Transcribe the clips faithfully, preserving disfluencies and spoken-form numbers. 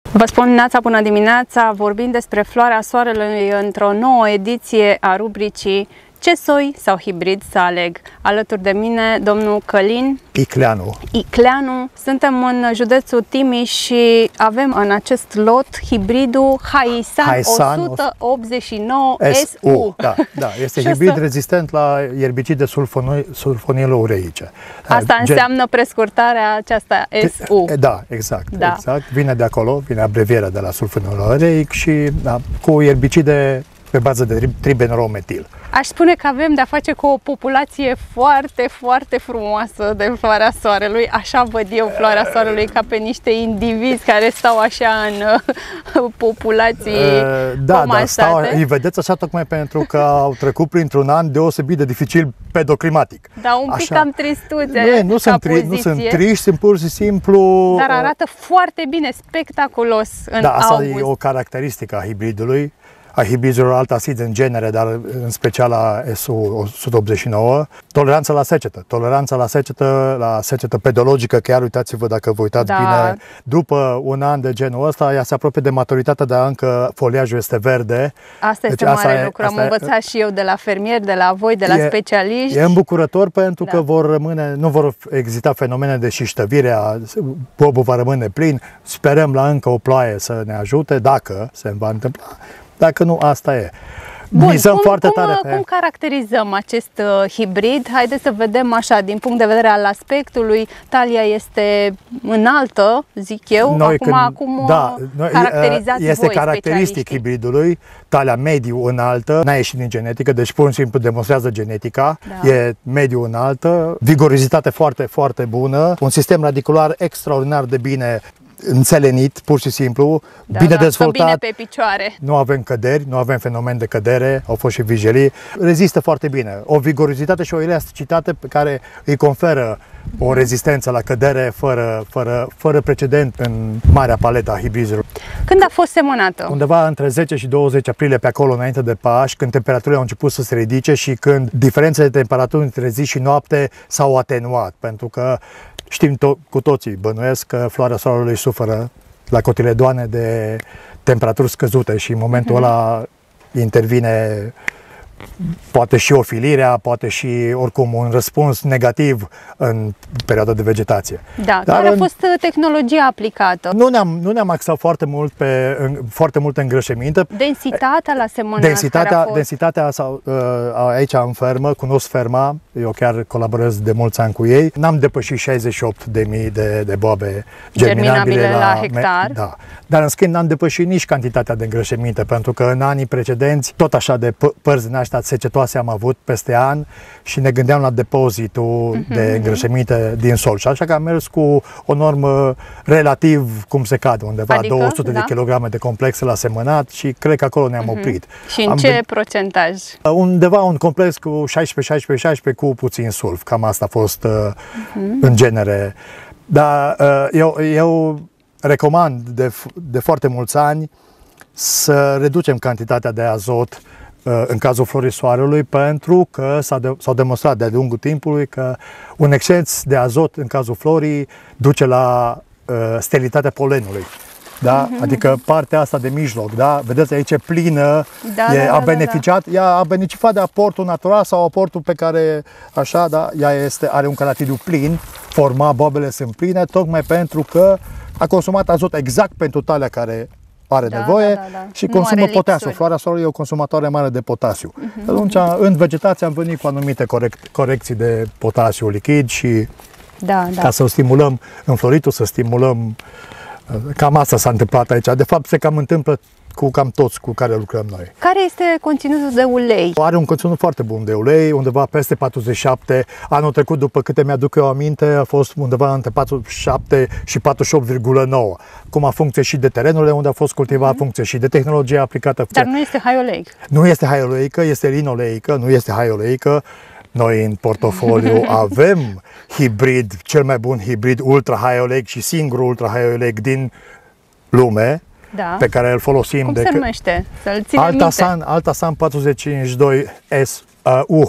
Vă spun dimineața, bună dimineața, vorbim despre floarea soarelui într-o nouă ediție a rubricii Ce soi sau hibrid să aleg? Alături de mine, domnul Călin Icleanu. Icleanu. Suntem în județul Timiș și avem în acest lot hibridul Haisan, Haisan o sută optzeci și nouă S U. Da, da, este hibrid să... rezistent la ierbicide sulfonilo-ureice. Asta înseamnă prescurtarea aceasta S U. Da, exact, da. exact. Vine de acolo, vine abrevierea de la sulfonilo-ureic și da, cu ierbicide pe bază de tribenorometil. Aș spune că avem de-a face cu o populație foarte, foarte frumoasă de floarea soarelui. Așa văd eu floarea soarelui, ca pe niște indivizi care stau așa în uh, populații uh, Da, dar stau, îi vedeți așa tocmai pentru că au trecut printr-un an deosebit de dificil pedoclimatic. Da, un pic așa. Cam tristuțe. Nu, nu, sunt tri, nu sunt triști, sunt pur și simplu... Dar arată foarte bine, spectaculos în Da, asta august. e o caracteristică a hibridului. A hibrizilor altacizi în genere, dar în special la S U o sută optzeci și nouă, toleranța la secetă. Toleranța la secetă, la secetă pedologică, chiar uitați-vă dacă vă uitați da. bine, după un an de genul ăsta, ea se apropie de maturitatea, dar încă foliajul este verde. Asta este deci, mare lucru, am învățat și eu de la fermieri, de la voi, de la e, specialiști. E îmbucurător pentru da. că vor rămâne, nu vor exista fenomene de șiștăvire, bobul va rămâne plin, sperăm la încă o ploaie să ne ajute, dacă se va întâmpla. Dacă nu, asta e. Bun, Mizăm cum, foarte cum, tare pe... cum caracterizăm acest uh, hibrid? Haideți să vedem așa, din punct de vedere al aspectului, talia este înaltă, zic eu. Noi acum, când, acum da, caracterizați este voi, caracteristic hibridului, talia mediu înaltă, n-a ieșit din genetică, deci pur și simplu demonstrează genetica, da. E mediu înaltă, vigorozitate foarte, foarte bună, un sistem radicular extraordinar de bine înțelenit, pur și simplu, da, bine da, dezvoltat, bine pe picioare. Nu avem căderi, nu avem fenomen de cădere, au fost și vijelii, rezistă foarte bine. O vigorozitate și o elasticitate pe care îi conferă o rezistență la cădere fără, fără, fără precedent în marea paletă a hibrizilor. Când a fost semănată? Undeva între zece și douăzeci aprilie, pe acolo, înainte de Paști, când temperaturile au început să se ridice și când diferențele de temperaturi între zi și noapte s-au atenuat, pentru că știm to- cu toții, bănuiesc că floarea soarelui suferă la cotiledoane de temperaturi scăzute și în momentul mm-hmm. ăla intervine poate și ofilirea, poate și oricum un răspuns negativ în perioada de vegetație. Da, Dar care a în... fost tehnologia aplicată? Nu ne-am, nu ne-am axat foarte mult pe în, foarte multe îngrășăminte. Densitatea la semănat Densitatea, care a fost? densitatea sau, uh, aici în fermă, cunosc ferma, eu chiar colaborez de mulți ani cu ei. N-am depășit șaizeci și opt de mii de, de boabe germinabile, germinabile la, la hectar. Da. Dar în schimb n-am depășit nici cantitatea de îngrășăminte, pentru că în anii precedenți tot așa de părți din aștia secetoase am avut peste an și ne gândeam la depozitul uh-huh, de îngrășăminte din sol. Și așa că am mers cu o normă relativ cum se cade, undeva adică, două sute da? de kilograme de complexe la semănat și cred că acolo ne-am uh-huh. oprit. Și în am ce procentaj? Undeva un complex cu șaisprezece șaisprezece șaisprezece cu puțin sulf. Cam asta a fost uh, uh-huh. în genere. Dar uh, eu, eu recomand de, de foarte mulți ani să reducem cantitatea de azot în cazul florii soarelui, pentru că s-a de, s-au demonstrat de-a lungul timpului că un exces de azot în cazul florii duce la uh, sterilitatea polenului. Da? Mm-hmm. Adică partea asta de mijloc, da? Vedeți aici e plină, da, e, da, a da, beneficiat, da, da. Ea a beneficiat de aportul natural sau aportul pe care, așa, da, ea este, are un caratidiu plin, forma, bobele sunt pline, tocmai pentru că a consumat azot exact pentru talia care are da, nevoie da, da, da. și consumă potasiu. Floarea soarelui e o consumatoare mare de potasiu. Uh-huh. Atunci, în vegetație am venit cu anumite corect, corecții de potasiu lichid și da, da. ca să stimulăm înfloritul, să stimulăm. Cam asta s-a întâmplat aici. De fapt, se cam întâmplă cu cam toți cu care lucrăm noi. Care este conținutul de ulei? Are un conținut foarte bun de ulei, undeva peste patruzeci și șapte. Anul trecut, după câte mi-aduc eu aminte, a fost undeva între patruzeci și șapte și patruzeci și opt virgulă nouă. Cum a funcție și de terenurile unde a fost cultivat, mm-hmm. funcție și de tehnologia aplicată. Dar nu este high oleic. Nu este high oleică, este linoleică, nu este high oleică. Noi în portofoliu avem hibrid, cel mai bun hibrid ultra high oleic și singurul ultra high oleic din lume. Da. Pe care îl folosim. Cum de se numește? Să-l ținem Altasan, Altasan patru sute cincizeci și doi S uh, U H O.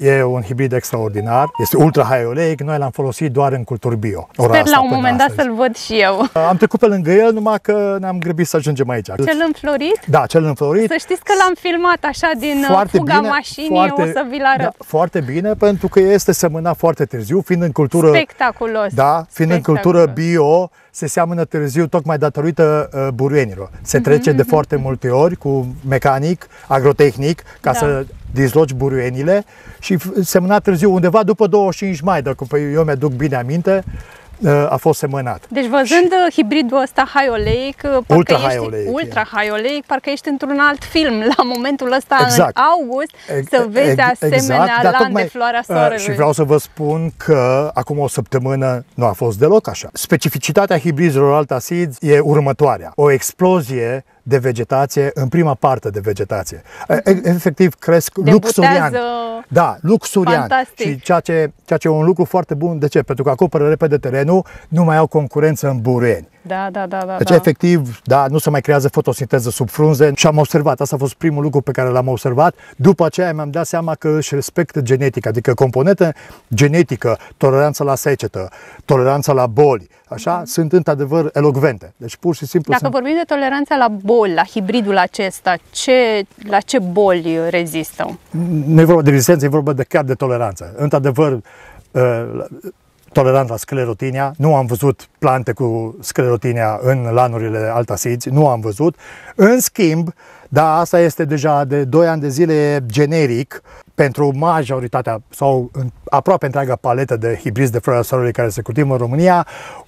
e un hibrid extraordinar, este ultra high oleic, noi l-am folosit doar în culturi bio. Sper la un moment dat să-l văd și eu. Am trecut pe lângă el, numai că ne-am grăbit să ajungem aici. Cel înflorit? Da, cel înflorit. Să știți că l-am filmat așa din foarte fuga bine, mașinii, foarte, o să vi-l arăt. Da, foarte bine, pentru că este semănat foarte târziu, fiind în cultură... Spectaculos! Da, fiind în cultură bio, se seamănă târziu tocmai datorită uh, buruienilor. Se trece mm-hmm. de foarte multe ori cu mecanic, agrotehnic, ca da. să dizloci buruienile și semăna târziu, undeva după douăzeci și cinci mai, dacă eu mi-aduc bine aminte, a fost semănat. Deci văzând și hibridul ăsta high oleic, ultra ești, high oleic, ultra high oleic, parcă ești într-un alt film la momentul ăsta exact. în august, să vezi de asemenea exact, lan tocmai, de floarea soarelui. Și vreau să vă spun că acum o săptămână nu a fost deloc așa. Specificitatea hibrizilor Altaseeds e următoarea. O explozie de vegetație în prima parte de vegetație. Efectiv cresc luxurian. Da, luxurian. Fantastic. Și ceea ce, ceea ce e un lucru foarte bun. De ce? Pentru că acoperă repede terenul, nu mai au concurență în buruieni. Da, da, da, da. Deci da. efectiv, da, nu se mai creează fotosinteză sub frunze și am observat, asta a fost primul lucru pe care l-am observat. După aceea mi-am dat seama că își respectă genetica, adică componentă genetică, toleranța la secetă, toleranța la boli, așa, mm-hmm. sunt într-adevăr elocvente. Deci pur și simplu Dacă sunt... vorbim de toleranța la boli, la hibridul acesta, ce, la ce boli rezistă? Nu e vorba de rezistență, e vorba de chiar de toleranță. Într-adevăr, tolerant la sclerotinia. Nu am văzut plante cu sclerotinia în lanurile Altaseeds, nu am văzut. În schimb, da, asta este deja de doi ani de zile generic pentru majoritatea sau în aproape întreaga paletă de hibrizi de floarea soarelui care se cultivă în România,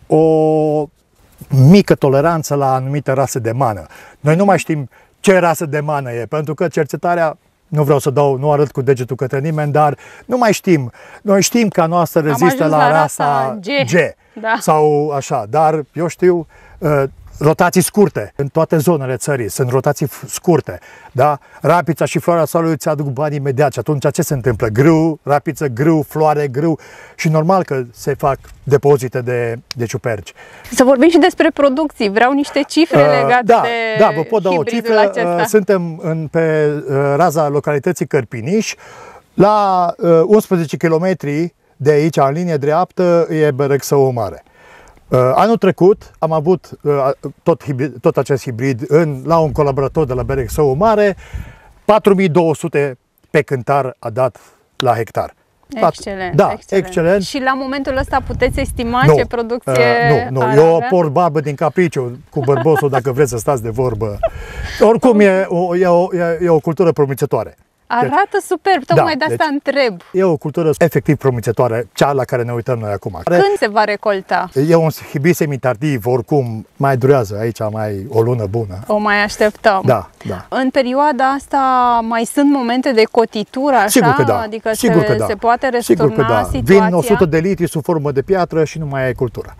o mică toleranță la anumite rase de mană. Noi nu mai știm ce rasă de mană e, pentru că cercetarea, nu vreau să dau, nu arăt cu degetul către nimeni, dar nu mai știm. Noi știm că a noastră rezistă la, la rasa G, G da. sau așa, dar eu știu uh, rotații scurte în toate zonele țării, sunt rotații scurte, da? Rapița și floarea soarelui îți aduc bani imediat și atunci ce se întâmplă? Grâu, rapiță, grâu, floare, grâu și normal că se fac depozite de, de ciuperci. Să vorbim și despre producții, vreau niște cifre uh, legate da, de Da, vă pot da o cifră, acesta. Suntem în, pe uh, raza localității Cărpiniș, la uh, unsprezece kilometri de aici, în linie dreaptă, e Berexău Mare. Uh, anul trecut am avut uh, tot, hibrid, tot acest hibrid în, la un colaborator de la Berexău Mare, patru mii două sute pe cântar a dat la hectar. Excelent, da, excelent. excelent. Și la momentul ăsta puteți estima nu, ce producție uh, Nu, nu, ar eu avea? por babă din capriciu cu bărbosul dacă vreți să stați de vorbă. Oricum e o, e o, e o cultură promițătoare. Arată superb, tocmai da, de asta deci întreb. E o cultură efectiv promițătoare, cea la care ne uităm noi acum. Când se va recolta? E un hibrid semitardiv, oricum mai durează aici mai o lună bună. O mai așteptăm. Da, da. În perioada asta mai sunt momente de cotitură, așa? Sigur că da. Adică Sigur se, că da. se poate răsturna Sigur că da. situația? Vin o sută de litri sub formă de piatră și nu mai ai cultură.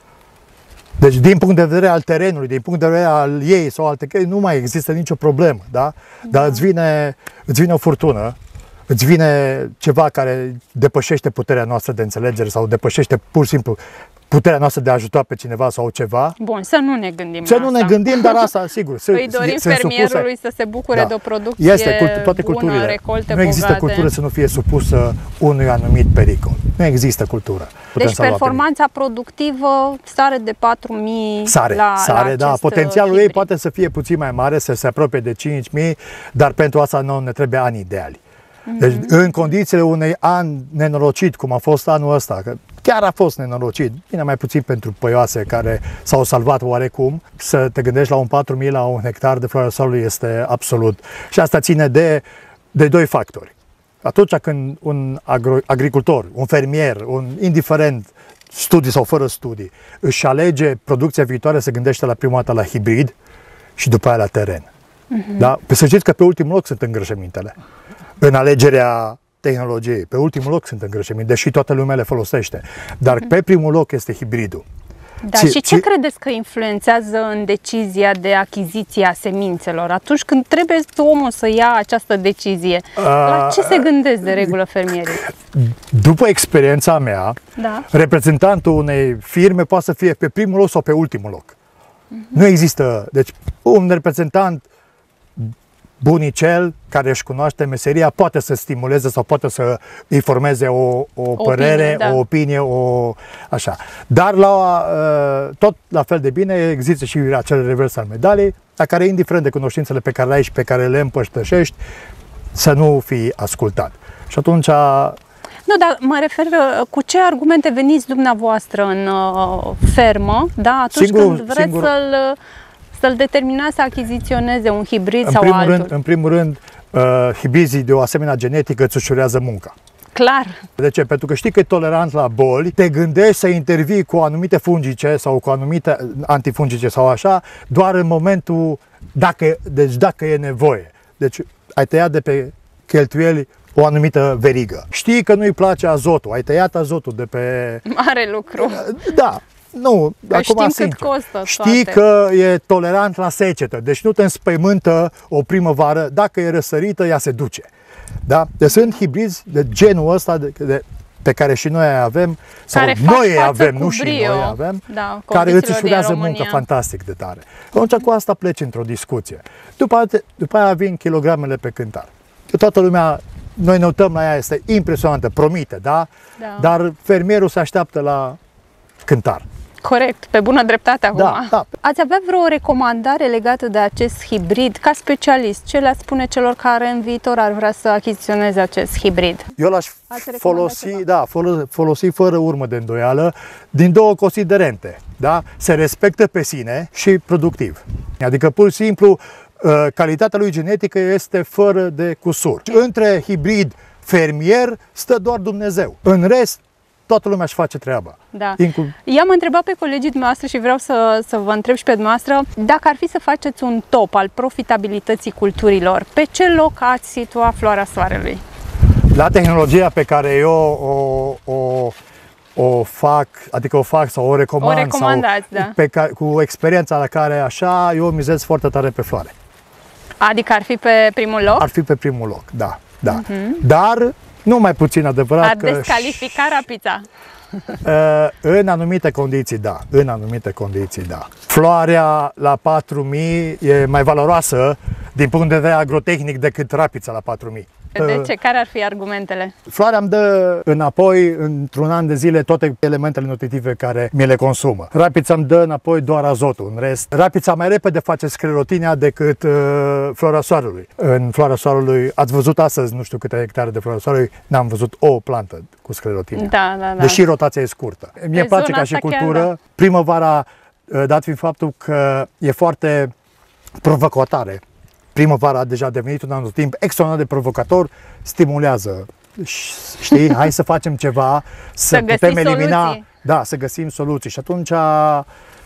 Deci, din punct de vedere al terenului, din punct de vedere al ei sau alte chestii, nu mai există nicio problemă, da? Dar da. Îți, vine, îți vine o furtună, îți vine ceva care depășește puterea noastră de înțelegere sau depășește pur și simplu puterea noastră de a ajuta pe cineva sau ceva. Bun, să nu ne gândim Să la nu asta. ne gândim, dar asta, sigur, îi dorim fermierului supuse. Să se bucure da. de o producție este, cult, toate bună, culturile. recolte Nu există bogate. cultură să nu fie supusă unui anumit pericol. Nu există cultură. Putem deci performanța productivă sare de patru mii sare, la, sare, la da. Potențialul hibrid. ei poate să fie puțin mai mare, să se apropie de cinci mii, dar pentru asta nu ne trebuie ani ideali. Deci, mm-hmm. în condițiile unui an nenorocit, cum a fost anul ăsta, că chiar a fost nenorocit, bine mai puțin pentru păioase care s-au salvat oarecum, să te gândești la un patru mii la un hectar de floarea soarelui este absolut. Și asta ține de, de doi factori. Atunci când un agro, agricultor, un fermier, un indiferent, studii sau fără studii, își alege producția viitoare, se gândește la prima dată la hibrid și după aia la teren. Mm-hmm. Da? Păi să știți că pe ultimul loc sunt îngrășămintele. În alegerea tehnologiei, pe ultimul loc sunt îngrășăminte, deși toată lumea le folosește. Dar pe primul loc este hibridul. Da, ci, și ce ci... credeți că influențează în decizia de achiziție a semințelor? Atunci când trebuie omul să ia această decizie, uh, la ce se gândesc de regulă fermierii? După experiența mea, da. reprezentantul unei firme poate să fie pe primul loc sau pe ultimul loc. Uh-huh. Nu există, deci un reprezentant bunicel care își cunoaște meseria poate să stimuleze sau poate să îi formeze o, o părere, opinie, da. o opinie, o așa. Dar la, tot la fel de bine există și acel revers al medaliei, la care, indiferent de cunoștințele pe care le ai și pe care le împărtășești, să nu fii ascultat. Și atunci... Nu, dar mă refer cu ce argumente veniți dumneavoastră în uh, fermă, da? Atunci singur, când vreți singur... să-l să-l determinați să achiziționeze un hibrid în sau primul altul. Rând, în primul rând, uh, hibrizii de o asemenea genetică îți ușurează munca. Clar. De ce? Pentru că știi că e tolerant la boli, te gândești să intervii cu anumite fungice sau cu anumite antifungice sau așa, doar în momentul, dacă, deci dacă e nevoie. Deci ai tăiat de pe cheltuieli o anumită verigă. Știi că nu-i place azotul, ai tăiat azotul de pe... Mare lucru. Da. Nu, că acum știm sincer. cât costă Știi toate. că e tolerant la secetă, deci nu te înspăimântă o primăvară, dacă e răsărită, ea se duce. Da? Deci sunt hibrizi de genul ăsta de, de, pe care și noi avem, sau care noi avem, nu și noi avem, da, care îți ușurează muncă fantastic de tare. Atunci cu asta pleci într-o discuție. După, după aia vin kilogramele pe cântar. Toată lumea, noi ne uităm la ea, este impresionantă, promite, da? Da. Dar fermierul se așteaptă la cântar. Corect, pe bună dreptate acum. Da, da. Ați avea vreo recomandare legată de acest hibrid? Ca specialist, ce le-ați spune celor care în viitor ar vrea să achiziționeze acest hibrid? Eu l-aș folosi, da, folosi fără urmă de îndoială, din două considerente. Da? Se respectă pe sine și productiv. Adică, pur și simplu, calitatea lui genetică este fără de cusur. Între hibrid fermier stă doar Dumnezeu. În rest, toată lumea își face treaba. Da. Inclu- I-am întrebat pe colegii dumneavoastră și vreau să, să vă întreb și pe dumneavoastră, dacă ar fi să faceți un top al profitabilității culturilor, pe ce loc ați situa floarea soarelui? La tehnologia pe care eu o, o, o fac, adică o fac sau o recomand, o recomandați, sau da. pe ca, cu experiența la care așa, eu mizez foarte tare pe floare. Adică ar fi pe primul loc? Ar fi pe primul loc, da. da. Uh-huh. Dar nu mai puțin adevărat ar că... descalifica rapița. În anumite condiții, da. În anumite condiții, da. Floarea la patru mii e mai valoroasă din punct de vedere agrotehnic decât rapița la patru mii. De ce? Care ar fi argumentele? Floarea îmi dă înapoi, într-un an de zile, toate elementele nutritive care mi le consumă. Rapița îmi dă înapoi doar azotul. În rest, rapița mai repede face sclerotinia decât uh, floarea soarelui. În floarea soarelui, ați văzut astăzi, nu știu câte hectare de floarea soarelui, n-am văzut o plantă cu sclerotinia. Da, da, da. Deși rotația e scurtă. Mie îmi place ca și cultură. Chiar, da. Primăvara, dat fiind faptul că e foarte provocatoare. Primăvara a deja devenit un anotimp extraordinar de provocator, stimulează. Știi, hai să facem ceva, să, să putem elimina, soluții. Da, să găsim soluții. Și atunci uh,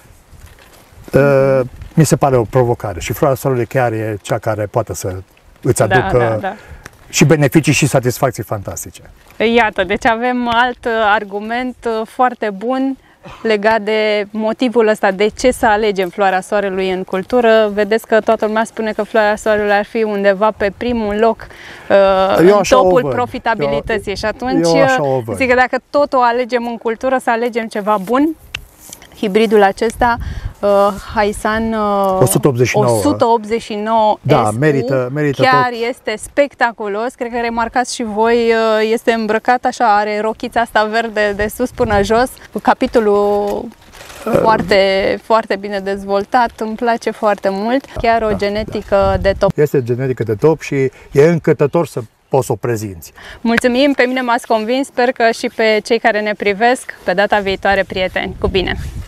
mi se pare o provocare. Și floarea soarelui chiar e cea care poate să îți aducă da, da, da. și beneficii și satisfacții fantastice. Iată, deci avem alt argument foarte bun legat de motivul ăsta, de ce să alegem floarea soarelui în cultură. Vedeți că toată lumea spune că floarea soarelui ar fi undeva pe primul loc uh, în topul profitabilității. Eu, și atunci zic că dacă tot o alegem în cultură, să alegem ceva bun. Hibridul acesta, uh, Haisan uh, o sută optzeci și nouă, o sută optzeci și nouă da, S U, merită, merită chiar tot. Este spectaculos, cred că remarcați și voi, uh, este îmbrăcat așa, are rochița asta verde de sus până jos, capitolul uh, foarte, foarte bine dezvoltat, îmi place foarte mult, chiar o da, genetică da. de top. Este genetică de top și e încântător să poți să o prezinți. Mulțumim, pe mine m-ați convins, sper că și pe cei care ne privesc, pe data viitoare, prieteni, cu bine!